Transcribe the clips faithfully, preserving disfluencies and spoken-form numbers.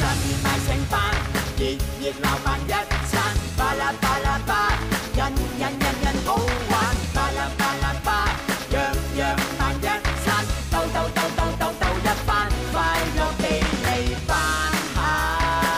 上面賣成飯，熱熱鬧飯一餐，巴拉巴拉巴，人人人人好玩，巴拉巴拉巴，樣樣飯一餐，兜兜兜兜兜兜一番，快樂地嚟飯下。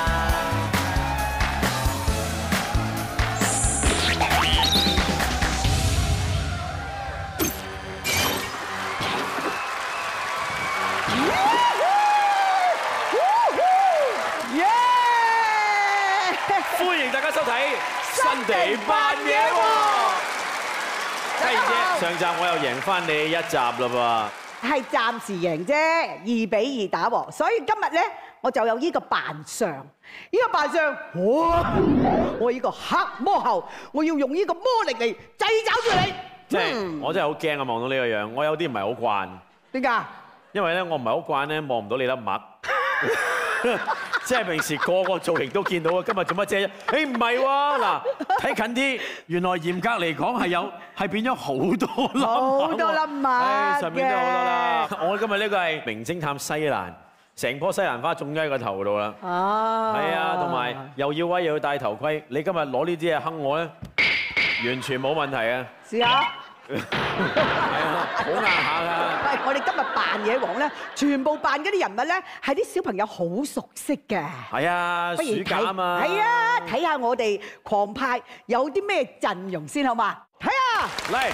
歡迎大家收睇新地扮嘢喎！家燕姐，上集我又贏翻你一集啦噃， 係暫時贏啫，二比二打和，所以今日咧我就有呢個扮相，呢個扮相，哇！我呢個黑魔后，我要用呢個魔力嚟制找住你。 即係我真係好驚啊！望到呢個樣，我有啲唔係好慣。 點解？因為咧我唔係好慣咧，望唔到你粒癦。即係平時個個造型都見到啊！今日做乜啫？誒唔係喎，嗱睇近啲，原來嚴格嚟講係有係變咗好多粒好多粒癦上面都好多啦。我今日呢個係名偵探西蘭，成棵西蘭花種咗喺個頭度啦。 哦， 係啊，同埋又要威又要戴頭盔。你今日攞呢啲嘢坑我咧，完全冇問題啊！ 試下。 係啊，好硬下㗎。 喂，我哋今日扮嘢王咧，全部扮嗰啲人物咧，係啲小朋友好熟悉嘅。 係啊，暑假啊嘛。 係啊，睇下我哋狂派有啲咩陣容先好嘛？睇下。 嚟。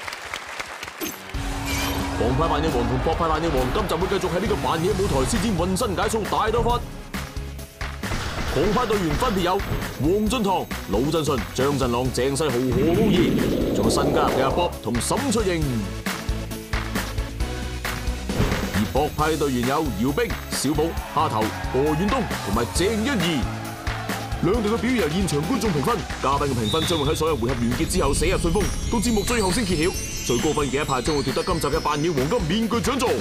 狂派扮嘢王同博派扮嘢王今集會繼續喺呢個扮嘢舞台施展渾身解數大鬥法。狂派隊員分別有黃俊棠、魯振順、張振朗、鄭世豪、何浩然，仲有新加入嘅阿 Bob 同沈翠瑩。而博派隊員有姚冰、小寶、蝦頭、何遠東同埋鄭欣宜。兩隊嘅表演由現場觀眾評分，嘉賓嘅評分將會喺所有回合完結之後寫入信封，到節目最後先揭曉。最高分嘅一派將會奪得今集嘅扮嘢黃金面具獎座。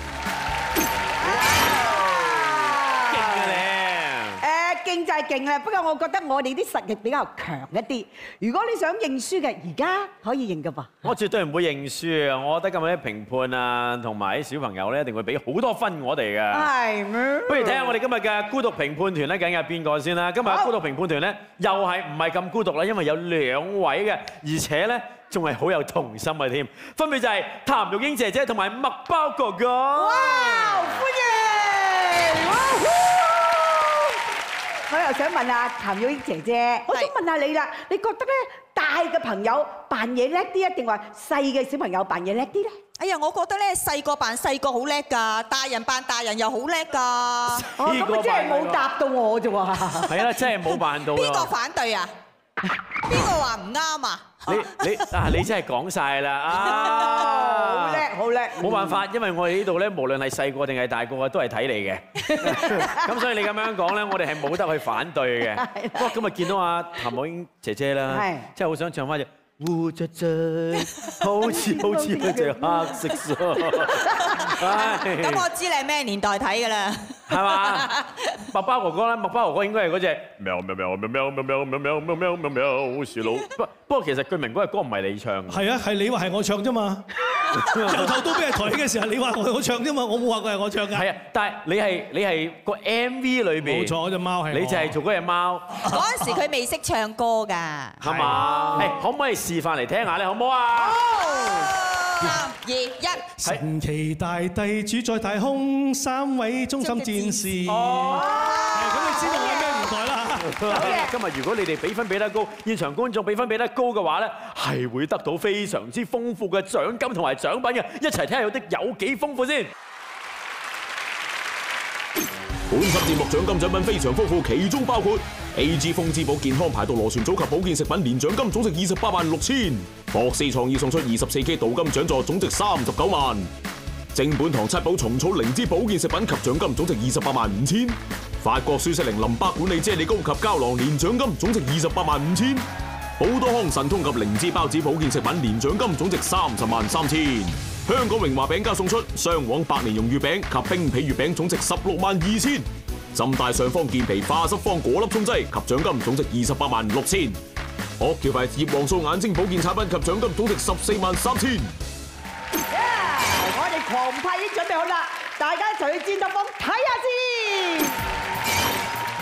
勁就係勁啦，不過我覺得我哋啲實力比較強一啲。如果你想認輸嘅，而家可以認㗎噃。 我絕對唔會認輸啊！我覺得今日啲評判啊，同埋啲小朋友咧，一定會俾好多分我哋㗎。 係咩？ 不如睇下我哋今日嘅孤獨評判團咧，究竟係邊個先啦？今日嘅孤獨評判團咧，又係唔係咁孤獨啦？因為有兩位嘅，而且咧仲係好有童心嘅添。分別就係譚玉英姐姐同埋麥包哥哥。 哇！歡迎！我又想問下譚玉英姐姐，我想問下你啦，你覺得咧大嘅朋友扮嘢叻啲啊，定話細嘅小朋友扮嘢叻啲咧？ 哎呀，我覺得咧細個扮細個好叻㗎，大人扮大人又好叻㗎。 哦，咁啊真係冇答到我啫喎。係啦，真係冇扮到。 邊個反對啊？邊個話唔啱啊？ 你你啊！你真係講晒啦啊！ 好叻，好叻！ 冇辦法，因為我哋呢度咧，無論係細個定係大個啊，都係睇你嘅。咁所以你咁樣講咧，我哋係冇得去反對嘅。不過今日見到阿譚玉英姐姐啦，真係好想唱翻隻烏卒卒，好似好似嗰隻黑色素。 咁我知你係咩年代睇㗎啦。 係嘛？麥包哥哥咧，麥包哥哥應該係嗰隻喵喵喵喵喵喵喵喵喵喵喵喵喵樹佬。不不過其實據明嗰隻歌唔係你唱嘅。 係啊，係你話係我唱啫嘛。由頭到尾係抬起嘅時候，你話我我唱啫嘛，我冇話過係我唱㗎。 係啊，但係你係你係個 M V 裏邊。冇錯，嗰隻貓係。 你就係做嗰隻貓。 嗰陣時佢未識唱歌㗎。 係嘛？誒，可唔可以示範嚟聽下咧？好唔好啊？ 三二一， 神奇大帝主宰太空，三位忠心戰士。哦，咁你知道我係咩年代啦？ 今日如果你哋比分比得高，現場觀眾比分比得高嘅話咧，係會得到非常之豐富嘅獎金同埋獎品嘅。一齊睇下有啲有幾豐富先。 本輯節目獎金獎品非常豐富，其中包括 A G 豐之寶健康排毒螺旋組及保健食品年獎金總值二十八萬六千，博士創意送出二十四 K 鍍金獎座總值三十九萬，正本堂七寶蟲草靈芝保健食品及獎金總值二十八萬五千，法國舒適靈淋巴管理啫喱膏及膠囊年獎金總值二十八萬五千，寶多康神通及靈芝包子保健食品年獎金總值三十萬三千。香港榮華餅家送出雙黃百年蓉月餅及冰皮月餅總值十六萬二千，浸大上方健脾化濕方果粒沖劑及獎金總值二十八萬六千，惡橋牌葉黃素眼睛保健產品及獎金總值十四萬三千。 我哋狂派已經準備好啦，大家一齊去戰鬥房睇下先。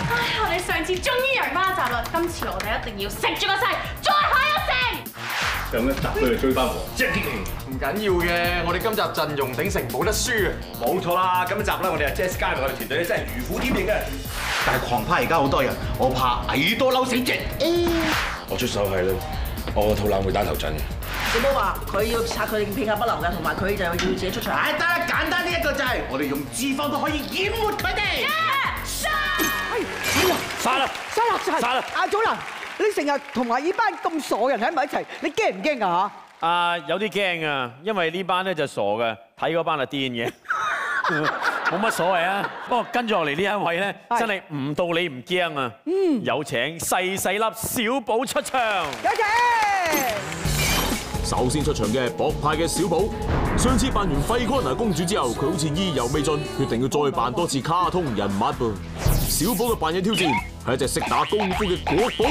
唉，我哋上次終於贏翻一集啦，今次我哋一定要食住個勢，再下一城。 上一集都要追翻和，即係唔緊要嘅，我哋今集陣容鼎盛，冇得輸啊！ 冇錯啦，今集咧我哋阿 Jazz 加入我哋團隊咧真係如虎添翼嘅。但係狂派而家好多人，我怕蟻多嬲死隻。 我出手係啦，我個肚腩會打頭陣嘅。 小寶話佢要拆佢哋片甲不留嘅，同埋佢就要自己出場。 唉，得啦，簡單呢一個就係我哋用脂肪都可以淹沒佢哋。 殺！哎呀， 殺啦！ 殺啦！殺！ 殺啦！ 阿祖藍，你成日同埋呢班咁傻人喺埋一齊，你驚唔驚啊？嚇！ 啊，有啲驚啊，因為呢班咧就傻嘅，睇嗰班就癲嘅，冇乜所謂啊。不過跟住落嚟呢一位咧，真係唔到你唔驚啊！嗯，有請細細粒小寶出場。 有請。 首先出場嘅博派嘅小寶，上次扮完費安娜公主之後，佢好似意猶未盡，決定要再扮多次卡通人物噃。小寶嘅扮嘢挑戰係一隻識打功夫嘅國寶。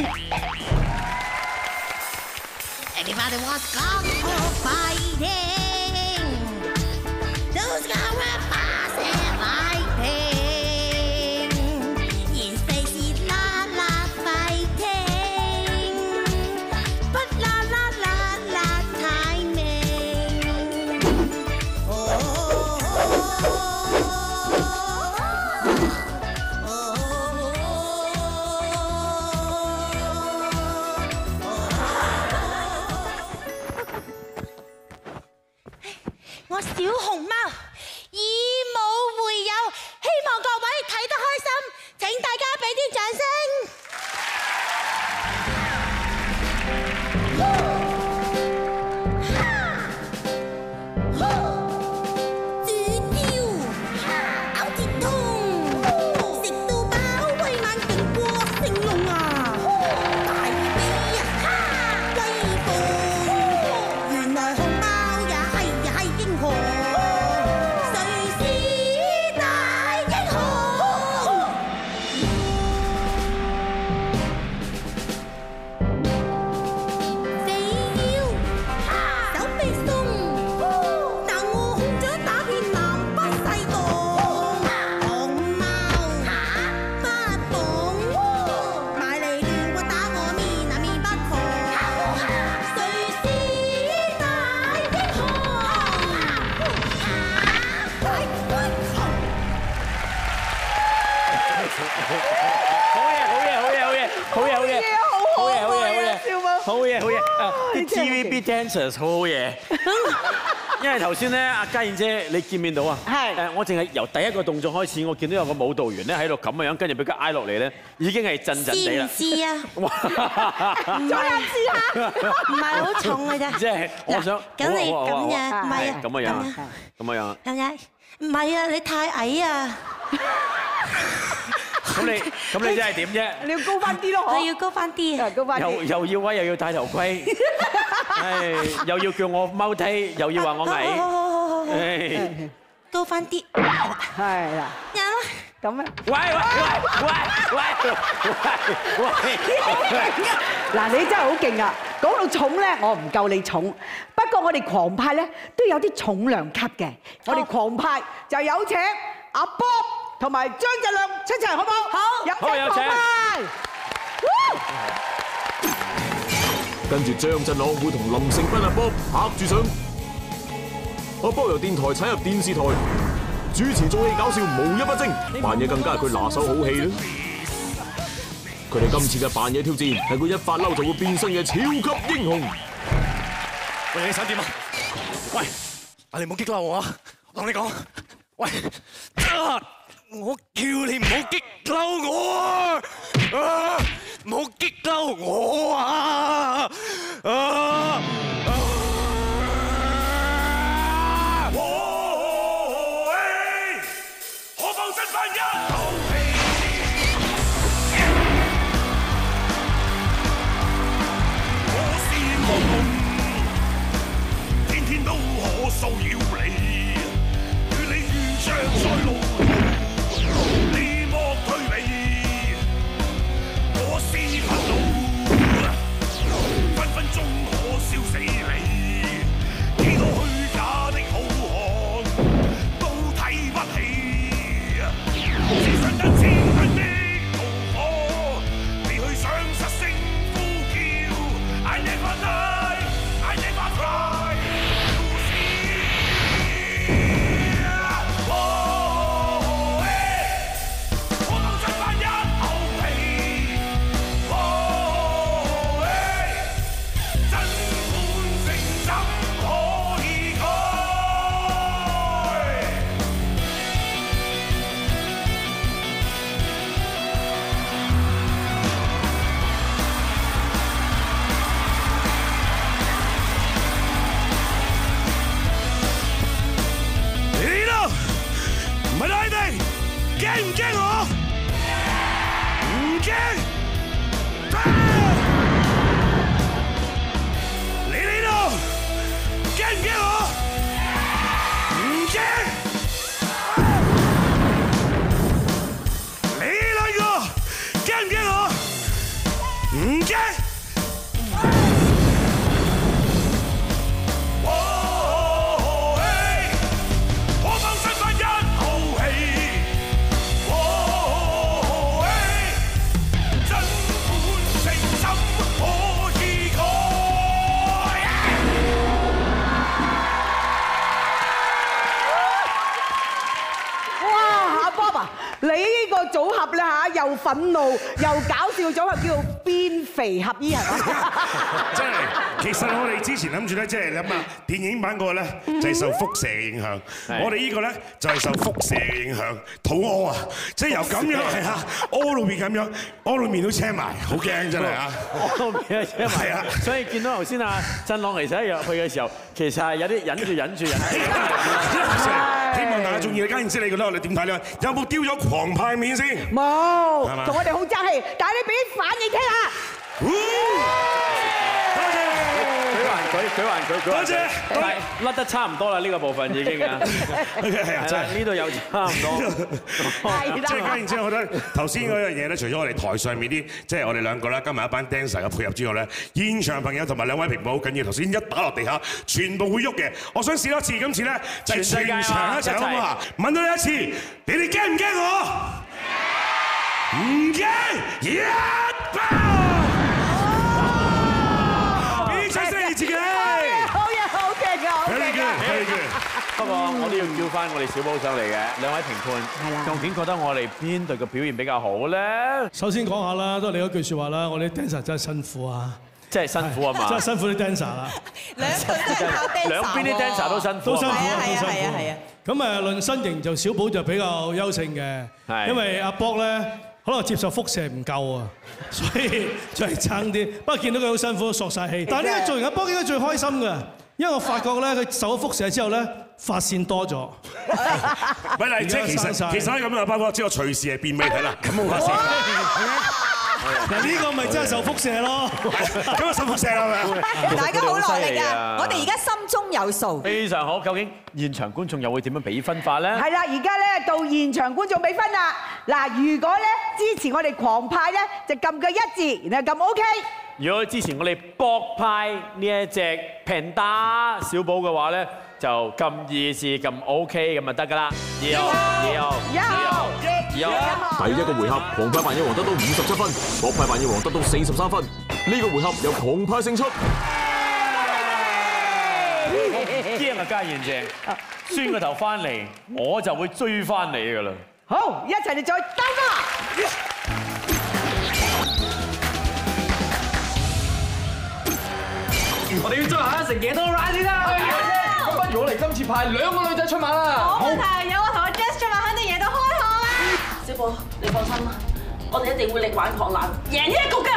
Everybody wants kung-fu fighting. Those guys are fast and fighting. In space is la la fighting, but la la la la timing. Oh, oh, oh, oh, oh. 我小熊貓以武會友，希望各位睇得開心，請大家俾啲掌聲。 啲 T V B dancers 好好嘢，因為頭先咧，阿嘉燕姐你見唔見到啊？係誒，我淨係由第一個動作開始，我見到有個舞蹈員咧喺度咁嘅樣，跟住俾佢挨落嚟咧，已經係震震地啦。 試唔試啊？再試下，唔係好重嘅啫。 即係我想， 咁你咁樣，唔係啊， 咁嘅樣，咁嘅樣。 咁樣，唔係啊，你太矮啊！ 咁你咁你真係點啫？ 你要高翻啲咯， 你要高翻啲， 高翻啲。 又又要威，又要戴頭盔，係又要叫我踎低，又要話我矮。 好好好好好， 誒， 高翻啲。 係啦。 有啦。 咁啊！ 喂喂喂喂喂喂！ 嗱，你真係好勁啊！講到重咧，我唔夠你重。不過我哋狂派咧都有啲重量級嘅。我哋狂派就有請阿 Bob 同埋張振亮出場，好唔好？好，有請狂派。 跟住張振朗會同林盛斌阿 Bob 拍住上，阿 Bob 由電台踩入電視台。主持做戲搞笑無一不精，扮嘢更加係佢拿手好戲啦！佢哋今次嘅扮嘢挑戰係佢一發嬲就會變身嘅超級英雄。 喂，你想點啊？喂，啊你唔好激嬲我啊！我同你講，喂，啊，我叫你唔好激嬲我啊！啊，唔好激嬲我啊！啊！ 騷擾你，與你遇上在路，你莫退避，我是憤怒，分分鐘可燒死。 驚唔驚我？唔驚。你呢度驚唔驚我？唔驚。你兩個驚唔驚我？唔驚。 你呢個組合咧嚇，又憤怒又搞笑組合，叫做變肥合衣係嘛？ 真係，其實我哋之前諗住咧，即係諗下電影版嗰個咧就係受輻射嘅影響，我哋呢個咧就係受輻射嘅影響，肚屙啊！即係由咁樣係啊，屙到面咁樣，屙到面都車埋，好驚真係啊！ 屙到面都車埋啊！所以見到頭先啊，振朗其實一入去嘅時候，其實係有啲忍住忍住忍住。 希望大家中意你，家燕姐你覺得我哋點睇咧？有冇丟咗狂派面先？ 冇，同我哋好爭氣，但係你俾啲反應聽下。 多謝，舉還舉，舉還舉， 多謝， 係甩得差唔多啦，呢個部分已經啊。係啊，真係呢度有差唔多。 即係家燕姐，我覺得頭先嗰樣嘢咧，除咗我哋台上面啲，即係我哋兩個啦，加埋一班 dancer 嘅配合之外咧，現場朋友同埋兩位評判好緊要。頭先一打落地下，全部會喐嘅。我想試多次，今次咧就係全場一齊好唔好啊？問到你一次，你哋驚唔驚我？唔驚，一爆！俾掌聲你自己。 好嘢，好嘅㗎，好嘅㗎。 不過我都要叫翻我哋小寶上嚟嘅兩位評判，究竟覺得我哋邊隊嘅表現比較好咧？ 首先講下啦，都係你嗰句説話啦，我哋 dancer 真係辛苦啊！ 真係辛苦啊嘛！ 真係辛苦啲 dancer 啦。 兩隊都係靠 dancer。 兩邊啲 dancer 都辛苦。 都辛苦啊！ 係啊係啊係啊！ 咁誒論身形就小寶就比較優勝嘅，因為阿博咧可能接受輻射唔夠啊，所以就係爭啲。不過見到佢好辛苦，索晒氣。但係呢個做完阿博應該最開心嘅，因為我發覺咧佢受咗輻射之後咧髮線多咗。 咪嚟，即係其實其實係咁啊，包哥，即係我隨時係變美睇啦，咁冇髮線。 嗱呢個咪真係受輻射咯， 咁啊受輻射係咪？ 大家好落力啊！我哋而家心中有數。 非常好，究竟現場觀眾又會點樣比分法咧？ 係啦，而家咧到現場觀眾比分啦。嗱，如果咧支持我哋狂派咧，就撳個一字，然後撳 OK。 如果支持我哋博派呢一隻平打小寶嘅話咧，就撳二字撳 OK 咁就得㗎啦。二號，二號， 一號， 一號。 第一個回合，狂派扮野王得到五十七分，博派扮野王得到四十三分。呢個回合由狂派勝出。 驚啊，家燕姐，孫個頭翻嚟，我就會追翻你㗎啦。 好，一齊嚟再鬥吧！ 我哋要追下一成幾多 round 先啦！咁不如我哋今次派兩個女仔出馬啦！ 冇問題，有我同阿 Jess 出馬，肯定贏到開學啦！ 小寶，你放心啦，我哋一定會力挽狂瀾，贏呢一局嘅。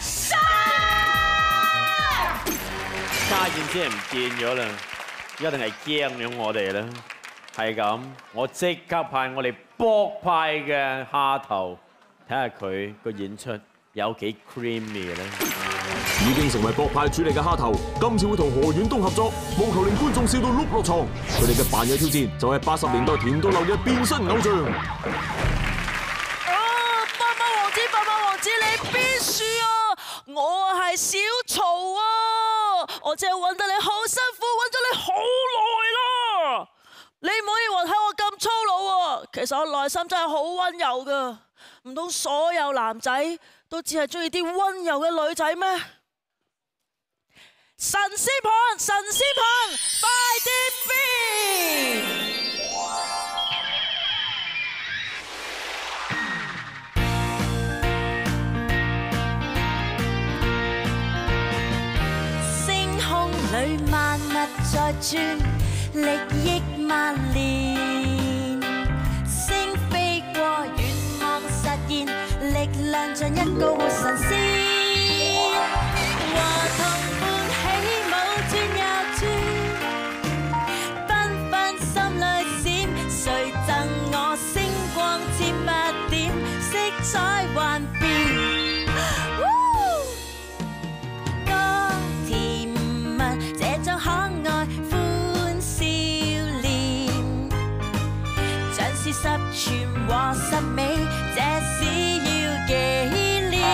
家燕姐唔見咗啦，一定係驚咗我哋啦。係咁，我即刻派我哋博派嘅蝦頭，睇下佢個演出有幾 creamy 咧。 已經成為博派主力嘅蝦頭，今次會同何遠東合作，務求令觀眾笑到碌落床。佢哋嘅扮嘢挑戰就係八十年代田到流嘅變身偶像。 啊！斑斑王子，斑斑王子，你邊處啊？我係小曹啊！我真係揾得你好辛苦，揾咗你好耐啦！你唔可以話睇我咁粗魯喎，其實我內心真係好溫柔噶。唔通所有男仔都只係中意啲溫柔嘅女仔咩？神師棒，神師棒，快啲變！星空裏萬物在轉，力億萬年，星飛過願望實現，力量像一個活神仙。和同伴起舞轉又轉，繽紛心裏閃，誰贈我星光千百彩幻變。多甜蜜，這種可愛歡笑臉，像是十全和十美，這是要紀念。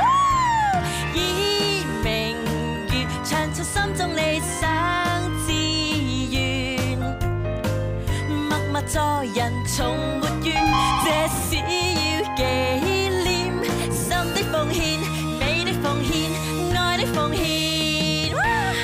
以明月唱出心中理想志願，默默助人從沒怨，這是要紀念。心的奉獻，美的奉獻，愛的奉獻。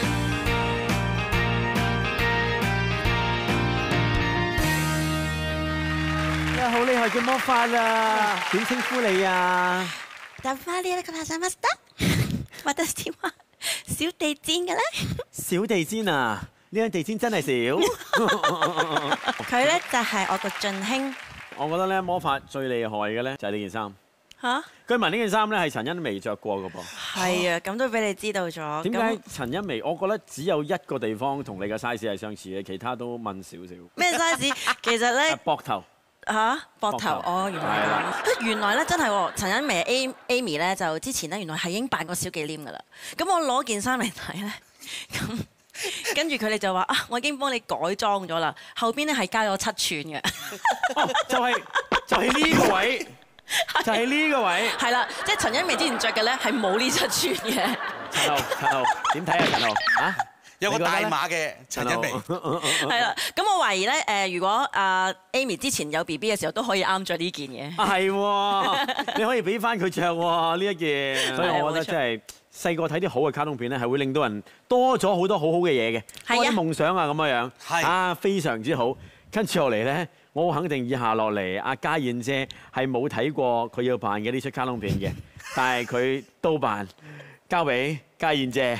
你好厲害嘅魔法啊！點稱呼你啊？ 打翻呢個拍曬乜得？或者點啊？小地氈嘅咧？ 小地氈啊！呢張地氈真係少。 佢咧就係我個俊兄。 我覺得咧魔法最厲害嘅咧就係呢件衫。 嚇！ 據聞呢件衫咧係陳茵媺着過嘅噃。 係啊，咁都俾你知道咗。 點解陳茵媺？我覺得只有一個地方同你嘅 size 係相似嘅，其他都問少少。 咩 size？其實咧， 膊頭。 嚇，膊頭哦，原來咁。原來咧真係喎，陳茵媺 Amy 咧就之前咧原來係已經扮過小忌廉㗎啦。咁我攞件衫嚟睇咧，咁跟住佢哋就話啊，我已經幫你改裝咗啦，後邊咧係加咗七寸嘅。 哦，就係就係呢個位，就係呢個位。 係啦，即係陳茵媺之前着嘅咧係冇呢七寸嘅。 陳豪，陳豪點睇啊？陳豪啊？ 有個大碼嘅陳茵媺， 係啦。咁我懷疑咧，誒，如果阿 Amy 之前有 B B 嘅時候，都可以啱着呢件嘅。 係喎，你可以俾翻佢着喎呢一件。所以我覺得真係細個睇啲好嘅卡通片咧，係會令到人多咗好多好好嘅嘢嘅，多啲夢想啊咁樣樣。係啊，非常之好。跟住落嚟咧，我肯定以下落嚟，阿家燕姐係冇睇過佢要扮嘅呢出卡通片嘅，但係佢都扮，交俾家燕姐。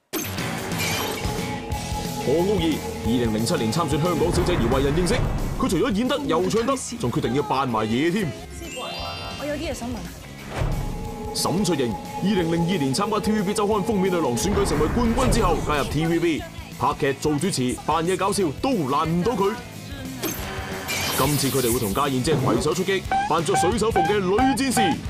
何傲兒，二零零七年參選香港小姐而為人認識。佢除咗演得又唱得，仲決定要扮埋嘢添。 師傅，我有啲嘢想問下。 沈翠瑩，二零零二年參加 T V B 週刊封面女郎選舉成為冠軍之後，加入 T V B 拍劇做主持，扮嘢搞笑都難唔到佢。今次佢哋會同家燕姐攜手出擊，扮着水手服嘅女戰士。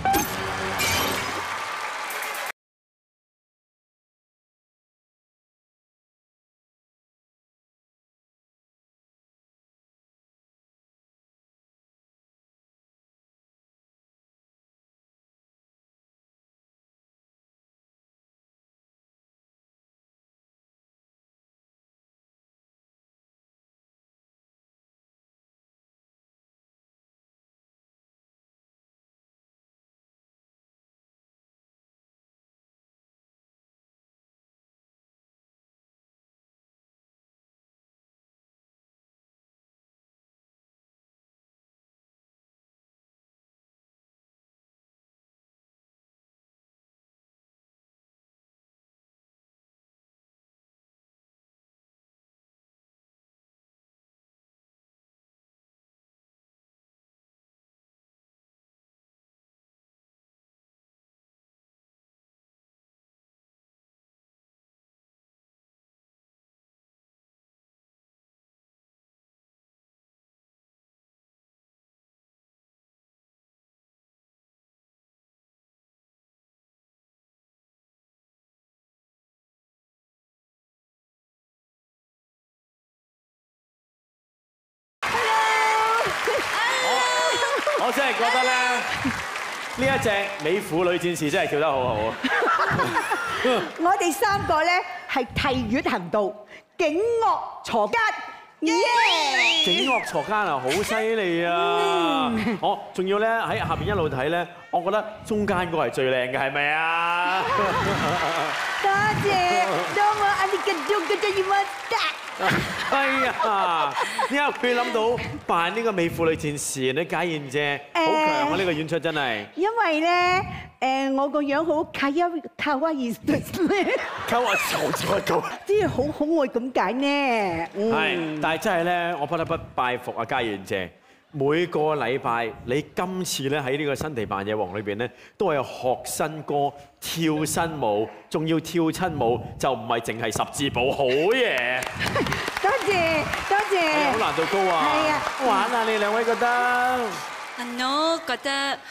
我真係覺得咧，呢一隻美婦女戰士真係跳得好好啊！ 我哋三個咧係提月行道，警惡鋤奸，耶！ 警惡鋤奸啊，好犀利啊！我仲要咧喺下邊一路睇咧，我覺得中間個係最靚嘅，係咪啊？ 多謝，多謝阿你嘅中嘅真要乜得？ 哎呀！點解佢諗到扮呢個美婦女戰士咧？家燕姐好強啊！呢個演出真係。 因為咧，誒我個樣好卡哇卡哇伊咧， 卡哇就再講， 即係好可愛咁解呢。 係，但係真係咧，我不得不拜服阿家燕姐。每個禮拜，你今次咧喺呢個新地扮嘢王裏邊咧，都係學新歌、跳新舞，仲要跳親舞，就唔係淨係十字步，好嘢！ 多謝多謝。 好難度高啊！ 係啊， 玩啊！你兩位覺得？ 我覺得好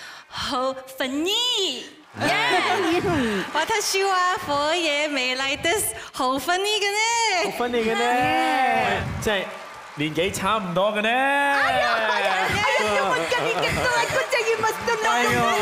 好funny。 我睇笑啊，火野美麗的好 funny 嘅呢， 好 funny 嘅呢，即係年紀差唔多嘅呢。哎呀，哎呀，要問緊年紀都係嗰隻要問得啦。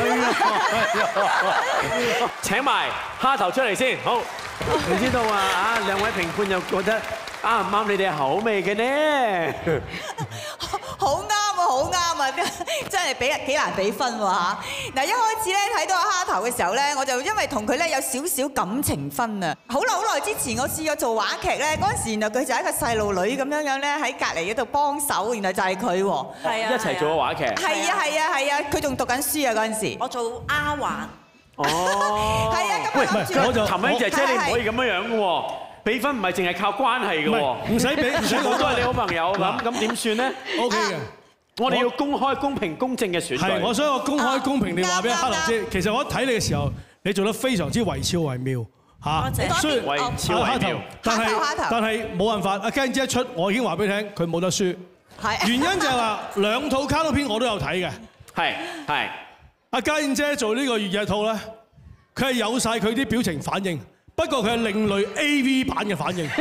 哎呀，請埋蝦頭出嚟先，好。唔知道啊，啊兩位評判又覺得啱唔啱你哋口味嘅呢？ 好啱啊，好啱啊！真係比幾難比分喎嚇。嗱，一開始咧睇到阿蝦頭嘅時候咧，我就因為同佢咧有少少感情分啊。好耐好耐之前，我試過做話劇咧，嗰陣時原來佢就係一個細路女咁樣樣咧喺隔離嗰度幫手，原來就係佢喎。 係啊， 一齊做個話劇。 係啊係啊係啊！佢仲讀緊書啊嗰陣時。 我做丫鬟。 哦。 係啊，咁喂，唔係，我就譚欣姐姐你唔可以咁樣樣嘅喎。比分唔係淨係靠關係嘅喎， 唔使俾，唔使我都係你好朋友，咁咁點算咧 ？O K 嘅， 我哋要公開、公平、公正嘅選舉。 係，我想我公開、公平地話俾蝦頭知，其實我一睇你嘅時候，你做得非常之惟肖惟妙嚇。雖然惟肖惟妙， 但係但係冇辦法，阿家燕姐一出，我已經話俾你聽，佢冇得輸。係。原因就係話兩套卡通片我都有睇嘅。係係。阿家燕姐做呢個越野套咧，佢係有曬佢啲表情反應。不過佢係另類 A V 版嘅反應，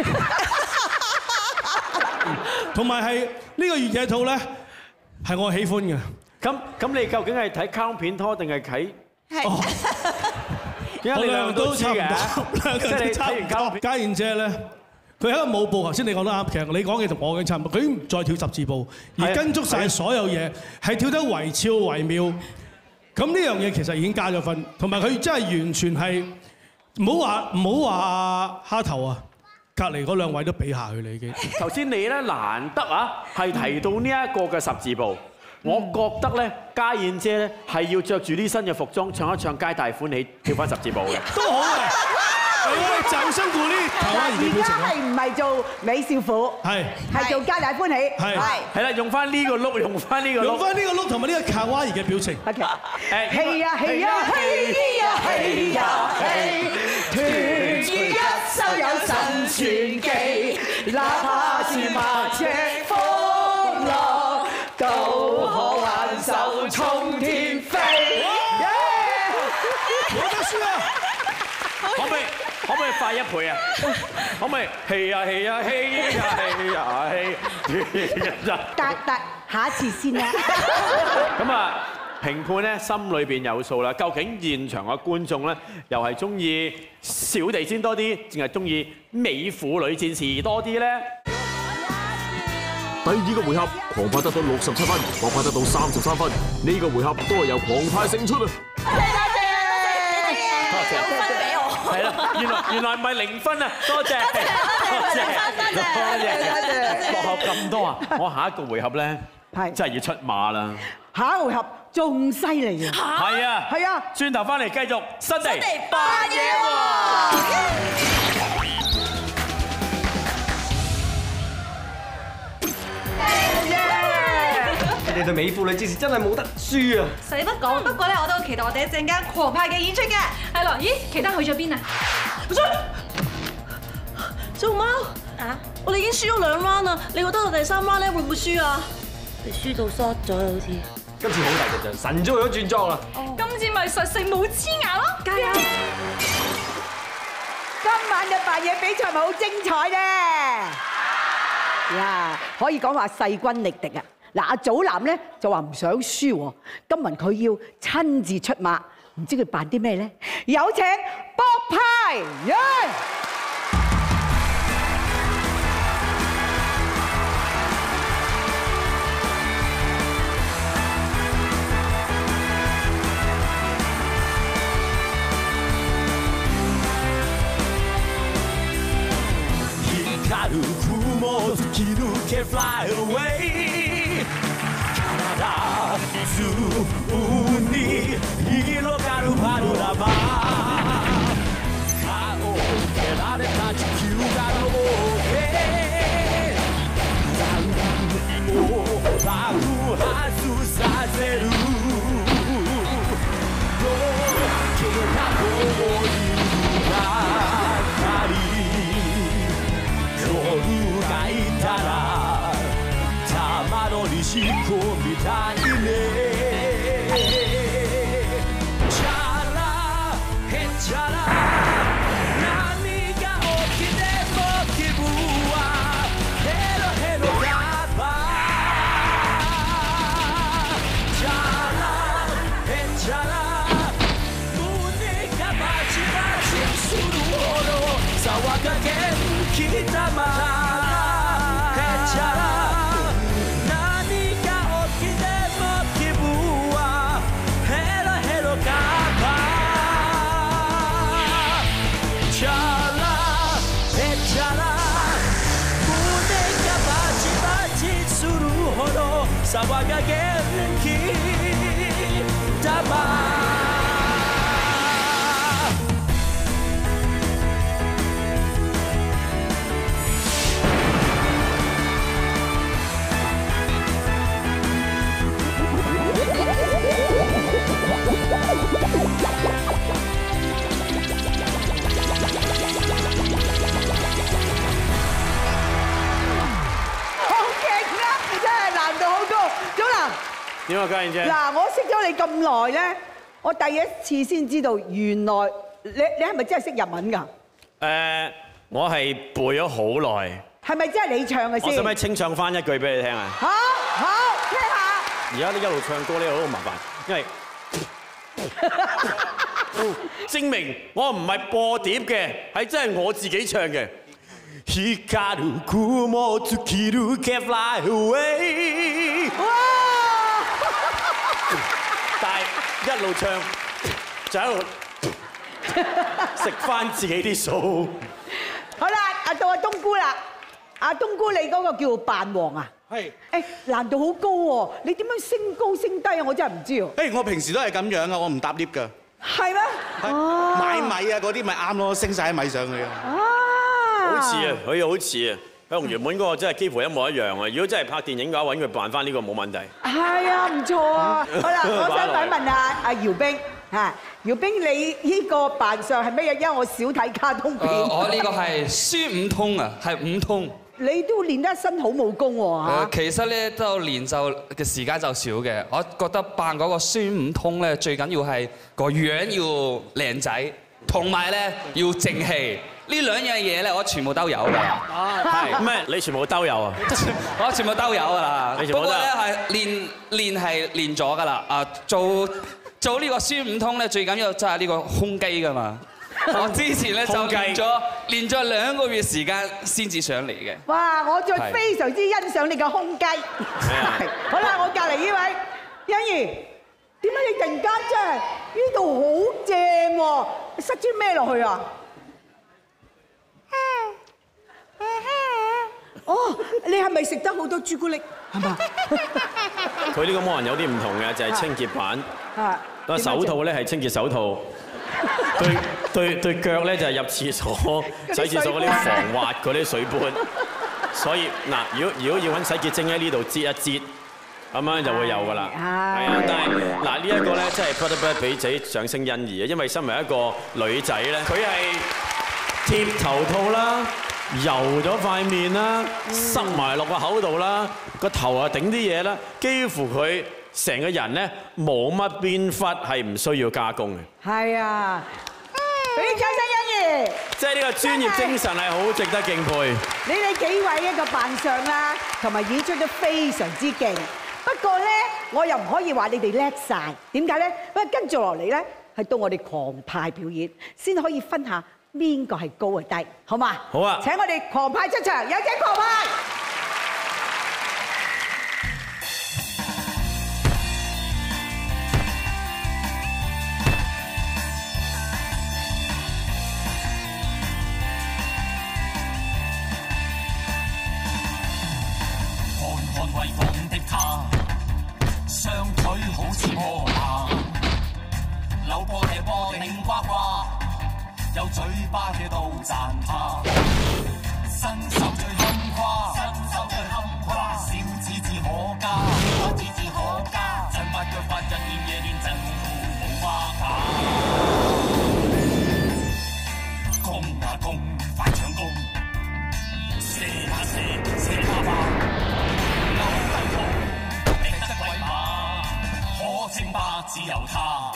同埋係呢個越野套咧係我喜歡嘅。 咁咁你究竟係睇卡通片拖定係睇？係。點解你兩個都知嘅？即係你睇完卡通片。 家燕姐咧，佢喺個舞步，頭先你講得啱，其實你講嘅同我嘅差唔多。佢唔再跳十字步，而跟足晒所有嘢，係跳得惟肖惟妙。咁呢樣嘢其實已經加咗分，同埋佢真係完全係。唔好話唔好話蝦頭啊！隔離嗰兩位都比下佢啦已經。 頭先你咧難得啊，係提到呢一個嘅十字步，我覺得咧家燕姐咧係要着住呢身嘅服裝唱一唱《皆大歡喜》，跳翻十字步嘅。 都好嘅。掌聲鼓勵台灣人嘅表情。 而家係唔係做美少婦？係係做皆大歡喜。 係係啦，用翻呢個碌，用翻呢個碌， 用翻呢個碌同埋呢個卡哇伊嘅表情。 OK。誒，係呀係呀係呀係呀係，團結一心有神傳奇，哪怕是萬尺風浪，都可挽手衝天飛。 冇得輸啊！ 可唔可以可唔可以快一倍啊？可唔可以？係呀係呀係呀係呀係。 得得，下一次先啦。 咁啊，評判咧心裏邊有數啦。究竟現場嘅觀眾咧，又係中意小地氈多啲，定係中意美婦女戰士多啲咧？ 第二個回合，狂派得到六十七分，博派得到三十三分。呢個回合都係由狂派勝出啊！ 多謝，有分俾我。係啦，原來原來唔係零分啊！多謝，多謝，多謝，多謝。落後咁多啊！我下一個回合咧，係真係要出馬啦。 下一個回合仲犀利啊！ 係啊， 係啊， 轉頭翻嚟繼續新地扮嘢喎。 你哋對美婦女戰士真係冇得輸啊！ 使乜講？不過咧，我都好期待我哋一陣間狂派嘅演出嘅。係咯，咦？其他去咗邊啊？ 小熊貓啊！我哋已經輸咗兩 round 啦，你覺得我第三 round 咧會唔會輸啊？你輸到 short 咗好似。 今次好大陣仗，神早去咗轉裝啦！ 今次咪實食冇黐牙咯！加油！ 今晚嘅扮嘢比賽咪好精彩咧！呀，可以講話勢均力敵啊！嗱，阿祖藍咧就話唔想輸喎，今日佢要親自出馬，唔知佢扮啲咩咧？有請博派，耶！ 宙に広がるパノラマ顔を蹴られた地球が動け火山を爆発させるどけな氷がかり夜がいたら玉の利子みたいね kita mahechara何が起きても気分はヘロヘロカバチャラヘチャラ胸がバチバチするほど騒が元気だま點啊，嘉燕姐？ 嗱，我識咗你咁耐咧，我第一次先知道原來你你係咪真係識日文㗎？ 誒，我係背咗好耐。 係咪真係你唱嘅先？ 我使唔使清唱翻一句俾你聽啊？ 好，好，聽下。 而家你一路唱歌咧，好麻煩，因為證明我唔係播碟嘅，係真係我自己唱嘅。光る雲尽きる can fly away。但係一路唱就喺度食翻自己啲數。 好啦，啊到阿冬菇啦，阿冬菇你嗰個叫扮王啊？係。誒難度好高喎，你點樣升高升低啊？我真係唔知喎。 誒我平時都係咁樣啊，我唔搭 lift 㗎。 係咩？ 係買米啊嗰啲咪啱咯，升曬啲米上去啊。 好似啊，佢好似啊，佢同原本嗰個真係幾乎一模一樣啊！如果真係拍電影嘅話，揾佢扮翻呢個冇問題。 係啊，唔錯啊！好啦，我想問問阿阿姚兵嚇，姚兵你呢個扮相係乜嘢？因為我少睇卡通片。 我呢個係孫悟空啊，係五通。 你都練得一身好武功喎嚇。 其實咧都練就嘅時間就少嘅，我覺得扮嗰個孫悟空咧最緊要係個樣要靚仔，同埋咧要正氣。呢兩樣嘢咧，我全部都有㗎。 係咩？你全部都有啊？ 我全部都有㗎啦。 你全部都有。 不過咧係練練係練咗㗎啦。啊，做做呢個孫悟通咧，最緊要真係呢個胸肌㗎嘛。我之前咧就練咗練咗兩個月時間先至上嚟嘅。 哇！我再非常之欣賞你嘅胸肌。好啦，我隔離呢位欣怡，點解你突然間即係呢度好正喎？塞啲咩落去啊？哦，你係咪食得好多朱古力？係嘛？ 佢呢個魔人有啲唔同嘅，就係清潔版。 啊！ 個手套咧係清潔手套，對對對腳咧就係入廁所洗廁所嗰啲防滑嗰啲水杯。所以嗱，如果如果要揾洗潔精喺呢度擠一擠，咁樣就會有㗎啦。係啊，但係嗱呢一個咧真係不得不俾自己掌聲欣宜啊，因為身為一個女仔咧，佢係貼頭套啦。油咗塊面啦，塞埋落個口度啦，個頭啊頂啲嘢啦，幾乎佢成個人咧冇乜邊忽係唔需要加工嘅。 係啊，俾掌聲欣怡。 即係呢個專業精神係好值得敬佩。 你哋幾位一個扮相啦，同埋演出都非常之勁。不過咧，我又唔可以話你哋叻晒。點解咧？因為跟住落嚟咧，係到我哋狂派表演，先可以分下。邊個係高啊低？好嘛？好啊！請我哋狂派出場，有請狂派。 看看威風的他，雙腿好似摩打，扭波踢波擰呱呱。有嘴巴嘅都讚他，身手最堪誇，身手最堪誇，小子至可嘉，小子至可嘉，真八腳八日練夜練真苦冇花假，攻啊攻，快搶攻，射啊射，射他吧，勾低號，敵得鬼馬，可稱霸只有他。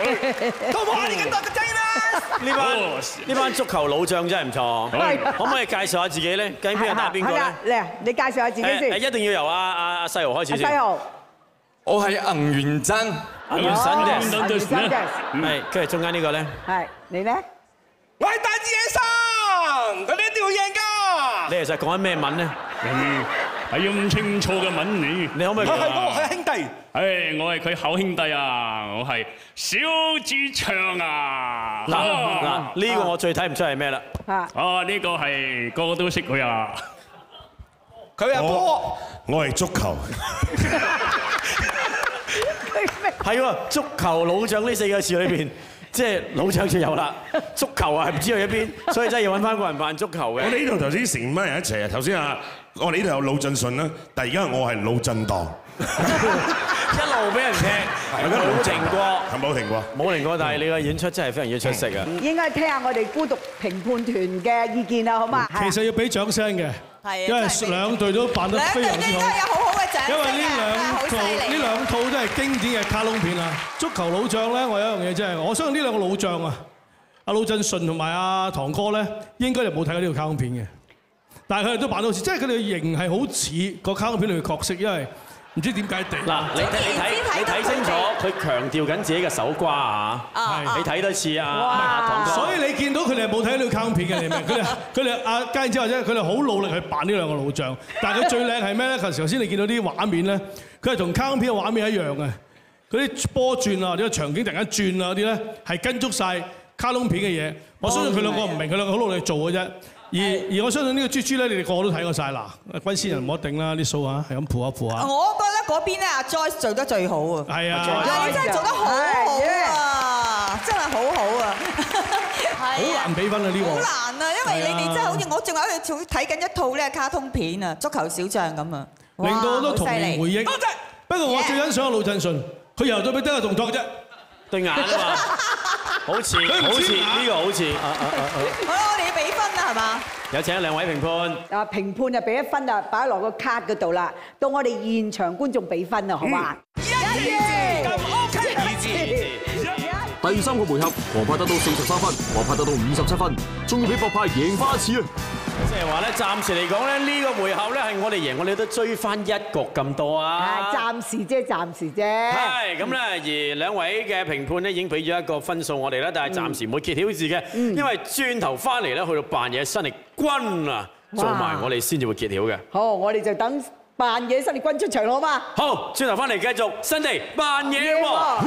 都冇你咁多個仔啦！ 呢班呢班足球老將真係唔錯，可唔可以介紹下自己咧？究竟邊個打邊個咧？ 嚟，你介紹下自己先。 誒一定要由阿阿阿細豪開始先。 細豪， 我係銀元真， 銀元真嘅， 銀元真嘅， 係跟住中間呢個咧。 係你咧？ 我係大志野生，佢哋一定要贏㗎。 你其實講緊咩文咧？ 嗯，係咁清楚嘅文語， 你可唔可以講啊？ 我係兄弟。 誒，我係佢好兄弟啊！我係小志祥啊！ 嗱嗱，呢個我最睇唔出係咩啦？ 哦，呢個係個個都識佢啊！ 佢阿波， 我係足球。 係喎，足球老將呢四個字裏邊，即係老將就有啦。足球啊，係唔知去咗邊，所以真係要揾翻個人扮足球嘅。 我哋呢度頭先成班人一齊啊！頭先啊，我哋呢度有魯振順啦，但係而家我係魯振檔。 一路俾人踢，冇停過， 係冇停過， 冇停過。但係你個演出真係非常之出色啊！ 應該聽下我哋孤獨評判團嘅意見啦，好嘛？ 其實要俾掌聲嘅，因為兩隊都扮得非常之好。 兩隊應該有好好嘅掌聲。 因為呢兩套呢兩套都係經典嘅卡通片啊！足球老將咧，我有一樣嘢真係，我相信呢兩個老將啊，阿魯振順同埋阿唐哥咧，應該就冇睇過呢個卡通片嘅。但係佢哋都扮到好似，即係佢哋嘅型係好似個卡通片裏嘅角色，因為。唔知點解地嗱，你睇你睇你睇清楚，佢強調緊自己嘅手瓜啊！你睇多次啊！唐哥， 所以你見到佢哋係冇睇呢個卡通片嘅，你明？佢哋佢哋阿家燕姐或者佢哋好努力去扮呢兩個老將，但係佢最靚係咩咧？頭先你見到啲畫面咧，佢係同卡通片嘅畫面一樣嘅，嗰啲波轉啊，呢個場景突然間轉啊，嗰啲咧係跟足晒卡通片嘅嘢。我相信佢兩個唔明，佢兩個好努力做嘅啫。而而我相信呢個豬豬咧，你哋個個都睇過曬啦。軍師人唔好定啦，啲數啊，係咁鋪下鋪下。 我覺得嗰邊咧，阿 Joyce 做得最好啊。 係啊， 你真係做得好好啊，真係好好啊。 好難比分啊呢個。 好難啊，因為你哋真係好似我仲喺度睇緊一套咧卡通片啊，足球小將咁啊。 令到好多童年回憶。不過我最欣賞阿魯振順，佢由到尾得個動作啫。 對眼啊嘛，好似好似呢個好似。 好啦，我哋要俾分啦，係嘛？ 有請兩位評判。 啊，評判就俾一分啦，擺落個卡嗰度啦。到我哋現場觀眾俾分啦，好嘛？一致咁 OK， 一致。 第三個回合，黃派得到四十三分，黃派得到五十七分，終於俾博派贏翻一次啊！ 即係話咧，暫時嚟講咧，呢個回合咧係我哋贏，我哋都追翻一局咁多啊！ 暫時啫，暫時啫。 係咁咧，而兩位嘅評判咧已經俾咗一個分數我哋啦，但係暫時唔會揭曉字嘅，因為轉頭翻嚟咧去到扮嘢新力軍啊，做埋我哋先至會揭曉嘅。 好，我哋就等扮嘢新力軍出場好嘛？ 好，轉頭翻嚟繼續新地扮嘢喎。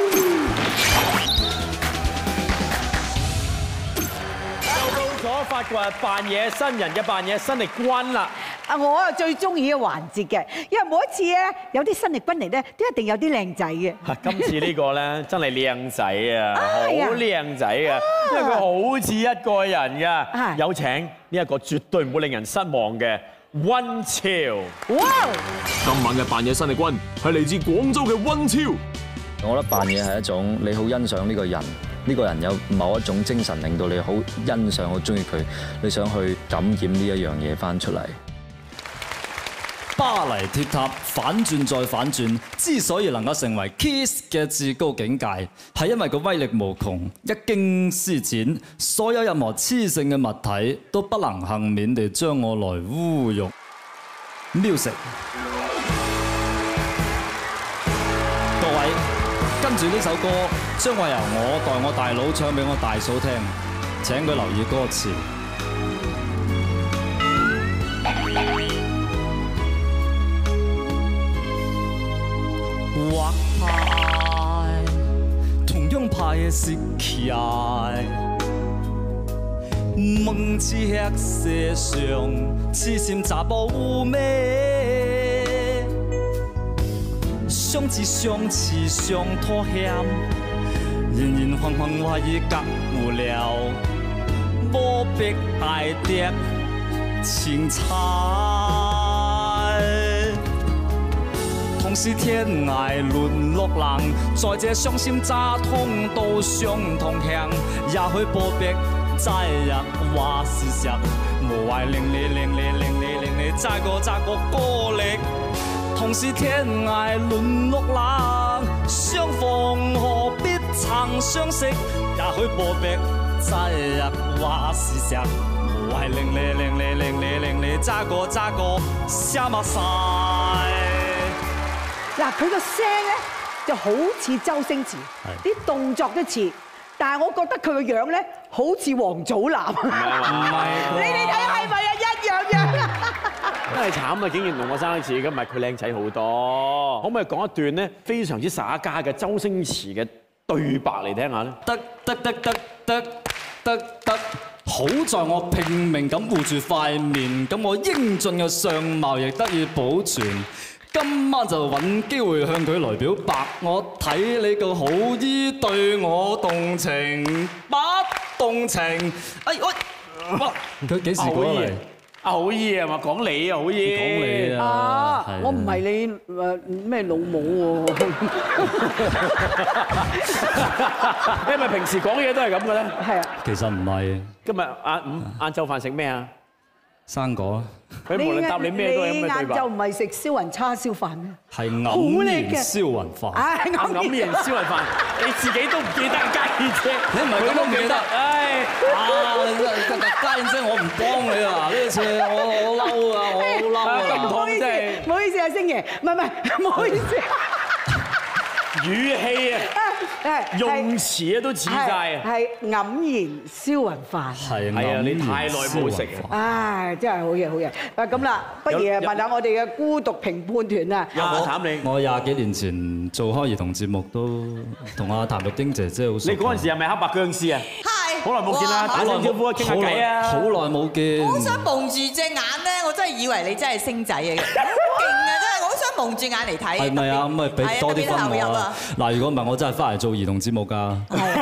咗發掘扮嘢新人嘅扮嘢新力軍啦！ 啊，我啊最中意嘅環節嘅，因為每一次咧有啲新力軍嚟咧，都一定有啲靚仔嘅。 今次呢個咧真係靚仔啊，好靚仔啊，因為佢好似一個人㗎。有請呢一個絕對唔會令人失望嘅溫超。哇！ 今晚嘅扮嘢新力軍係嚟自廣州嘅溫超。 我覺得扮嘢係一種你好欣賞呢個人。呢個人有某一種精神，令到你好欣賞、好中意佢，你想去感染呢一樣嘢翻出嚟。 巴黎鐵塔反轉再反轉，之所以能夠成為 Kiss 嘅至高境界，係因為佢威力無窮，一經施展，所有任何雌性嘅物體都不能幸免地將我來侮辱。Music， 各位。跟住呢首歌將會由我代我大佬唱俾我大嫂聽，請佢留意歌詞。畫牌，同樣牌嘅色氣，夢似黑色上，痴線雜報咩？相似相似相拖欠，人人惶惶我已覺無聊，無逼大碟青菜，同是天涯淪落人，在這傷心乍痛都相同向，也許不必再日話事實，無謂令你令你令你令你再個再個過力。同是天涯淪落人，相逢何必曾相識，也許破壁擇日話是石，無謂令你令你令你令你揸過揸過沙漠晒。 嗱，佢個聲咧就好似周星馳，啲動作都似，但係我覺得佢個樣咧好似王祖藍。唔係， 你哋睇係咪啊？一樣樣啊！ 真係慘啊！竟然同我生得似，咁咪佢靚仔好多。可唔可以講一段咧非常之耍家嘅周星馳嘅對白嚟聽下咧？ 得得得得得得得，好在我拼命咁護住塊面，咁我英俊嘅相貌亦得以保存。今晚就揾機會向佢來表白，我睇你個好意對我動情不動情。哎喂，哇！佢幾時過嚟？ 阿好意係嘛？講你啊，好意。 講你啊！ 啊，我唔係你誒咩老母喎？ 你係咪平時講嘢都係咁嘅咧？ 係啊。 其實唔係。 今日晏午晏晝飯食咩啊？ 生果。 佢無論答你咩都係咁嘅對白。 你晏晝唔係食燒雲叉燒飯咩？ 係黯然燒雲飯。 唉， 黯然燒雲飯，你自己都唔記得家燕姐， 你唔係咁都唔記得。唉，啊，你真係家燕姐，我唔幫你啊！呢次我我嬲啊，我好嬲啊！ 唔好意思，唔好意思啊，星爺，唔係唔係，唔好意思。 語氣啊，用詞啊都似晒啊， 係黯然燒雲飯。 係係啊，你太耐冇食啊！ 唉，真係好嘢好嘢。啊咁啦，不如問下我哋嘅孤獨評判團啊。 有冇談你？ 我廿幾年前做開兒童節目都同阿譚玉瑛姐姐好熟。 你嗰陣時係咪黑白僵屍啊？ 係。 好耐冇見啦，打聲招呼啊，傾下偈啊！ 好耐冇見。 我好想蒙住隻眼咧，我真係以為你真係星仔嘅，好勁啊！真係，我好想蒙住眼嚟睇。 係咪啊？咁咪俾多啲分我啊！嗱，如果唔係，我真係翻嚟做兒童節目㗎。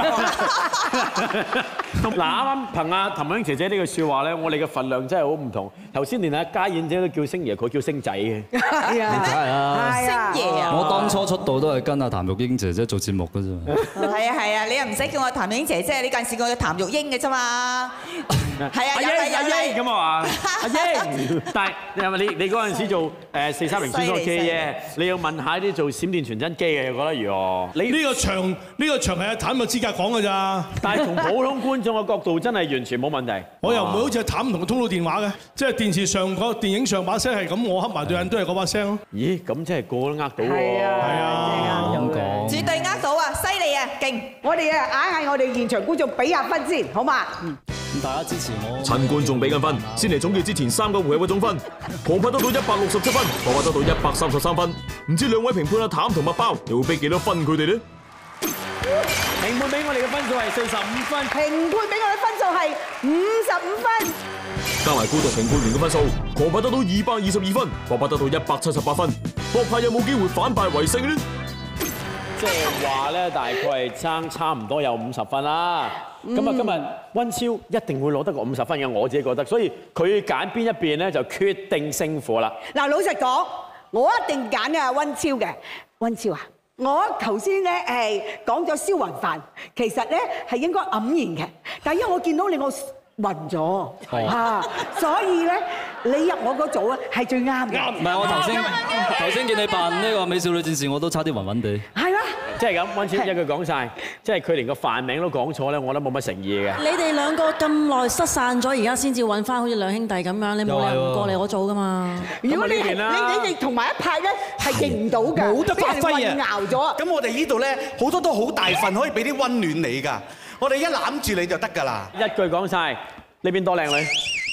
嗱，啱啱憑阿譚詠姐姐呢句説話咧，我哋嘅份量真係好唔同。頭先連阿家燕姐都叫星爺，佢叫星仔嘅。 係啊， 係啊， 星爺啊！ 我當初出道都係跟阿譚玉瑛姐姐做節目㗎啫。 係啊係啊，你又唔使叫我譚詠姐姐，你近時叫我譚玉英嘅啫嘛。係啊， 阿英阿英咁啊嘛，阿英。但係係咪你你嗰陣時做誒四三零穿梭機嘅？你要問下啲做閃電傳真機嘅，又覺得如何？你呢個場呢個場係阿譚嘅資格講㗎咋？ 但係從普通觀眾嘅角度，真係完全冇問題。 我又唔會好似阿譚同佢通到電話嘅，即係電視上個電影上把聲係咁，我黑埋對眼都係嗰把聲咯。 咦？咁真係個個都呃到喎。 係啊， 係啊， 咁講。 絕對呃到啊！犀利啊，勁！ 我哋啊，硬係我哋現場觀眾俾下分先，好嘛？嗯。 咁大家支持我。 趁觀眾俾緊分，先嚟總結之前三個回合嘅總分。狂派得到一百六十七分，博伯得到一百三十三分。唔知兩位評判阿譚同麥包又會俾幾多分佢哋呢？ 評判俾我哋嘅分數係四十五分， 評判俾我哋分數係五十五分。 加埋孤獨評判員嘅分數，狂派得到二百二十二分，博伯得到一百七十八分。博派有冇機會反敗為勝呢？ 即係話咧，大概係爭差唔多有五十分啦。咁啊，今日温超一定會攞得個五十分嘅，我自己覺得。所以佢揀邊一邊咧，就決定勝負啦。 嗱，老實講，我一定揀啊温超嘅。温超啊，我頭先咧係講咗燒雲飯，其實咧係應該黯然嘅，但係因為我見到你我暈咗嚇，所以咧你入我嗰組咧係最啱嘅。 唔係我頭先頭先見你扮呢個美少女戰士，我都差啲暈暈地。 係啦。 即係咁，温超一句講晒，即係佢連個飯名都講錯咧，我覺得冇乜誠意嘅。 你哋兩個咁耐失散咗，而家先至揾翻好似兩兄弟咁樣，你冇理由唔過嚟我組噶嘛？ 如果你你你哋同埋一派咧係認唔到㗎， 冇得發揮啊！ 熬咗。 咁我哋呢度咧好多都好大份，可以俾啲温暖你㗎。我哋一攬住你就得㗎啦。 一句講晒，呢邊多靚女？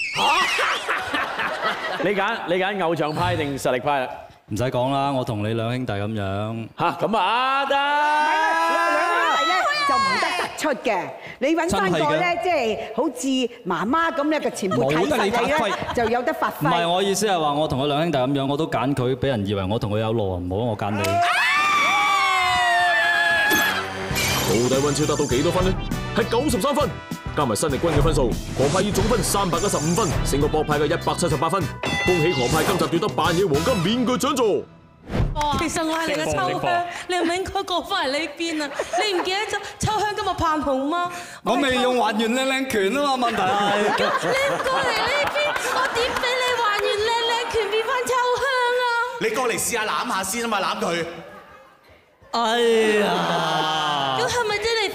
你揀你揀偶像派定實力派啦？ 唔使講啦，我同你兩兄弟咁樣。 嚇咁啊得！ 兩兄弟咧就唔得突出嘅，你揾翻個咧即係好似媽媽咁咧嘅前輩睇實你咧就有得發揮。 唔係，我意思係話我同佢兩兄弟咁樣，我都揀佢，俾人以為我同佢有路，唔好我揀你。 到底温超得到幾多分呢？係九十三分，加埋新力軍嘅分數，狂派以總分三百一十五分，勝過博派嘅一百七十八分。恭喜狂派今集奪得扮嘢黃金面具獎座。 其實我係你嘅秋香，你唔應該過翻嚟呢邊啊！你唔記得咗秋香今日盼紅嗎？ 我未用還原靚靚拳啊嘛，問題係。 你唔過嚟呢邊，我點俾你還原靚靚拳變翻秋香啊？ 你過嚟試下攬下先啊嘛，攬佢。 哎呀！ 咁係咪即係你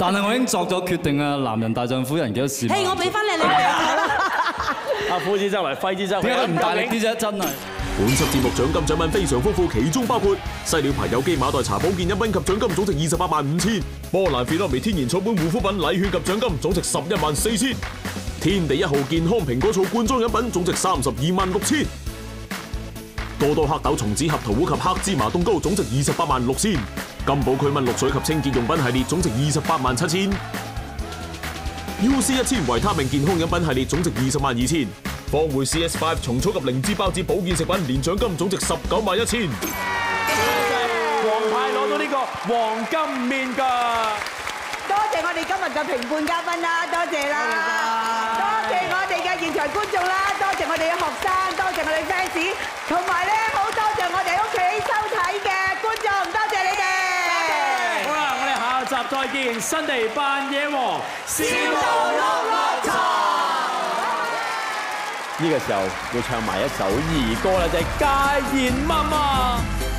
但係我已經作咗決定啊！男人大丈夫，人幾多事？ 誒，我俾翻你，你俾我啦。 阿夫之周圍，揮之周圍， 點解佢唔大力啲啫？真係。 本輯節目獎金獎品非常豐富，其中包括犀鳥牌有機馬黛茶保健飲品及獎金總值二十八萬五千；波蘭菲諾美天然草本護膚品禮券及獎金總值十一萬四千；天地一號健康蘋果醋罐裝飲品總值三十二萬六千；多多黑豆松子合桃糊及黑芝麻凍糕總值二十八萬六千；金寶驅蚊綠水及清潔用品系列總值二十八萬七千；U C 一千維他命健康飲品系列總值二十萬二千。放回 C S 五 蟲草及靈芝孢子保健食品年獎金總值十九萬一千。 黃牌攞到呢個黃金面具， 多謝我哋今日嘅評判嘉賓啦，多謝啦，多謝我哋嘅現場觀眾啦，多謝我哋嘅學生，多謝我哋 fans， 同埋咧好多謝我哋屋企收睇嘅觀眾，多謝你哋。 好啦，我哋下集再見，新地扮野王，笑到碌碌茶。呢個時候要唱埋一首兒歌啦，就係家燕媽媽。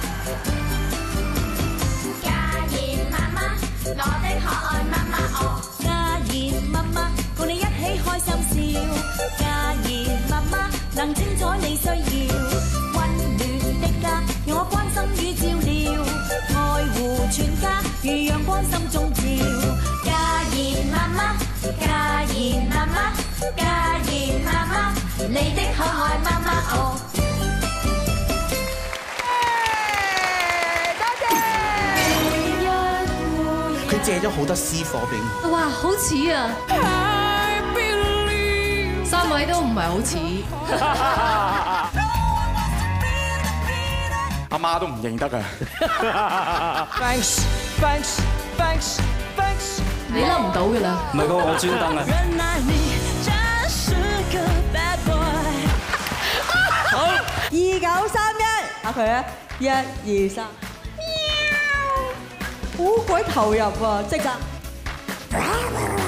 家燕媽媽，我的可愛媽媽哦。家燕媽媽，共你一起開心笑。家燕媽媽，能精彩你需要。溫暖的家，讓我關心與照料。愛護全家，如陽光心中照。家燕媽媽，家燕媽媽，家燕媽媽。你的可愛媽媽哦！ 多謝。 佢借咗好多私貨俾我。 哇，好似啊！三位都唔係好似。 阿媽都唔認得啊 ！Thanks, thanks, thanks, thanks。 你諗唔到㗎啦。 唔係嗰個我專登啊！ 好，二九三一，打佢啊！一二三，好鬼投入啊！即刻。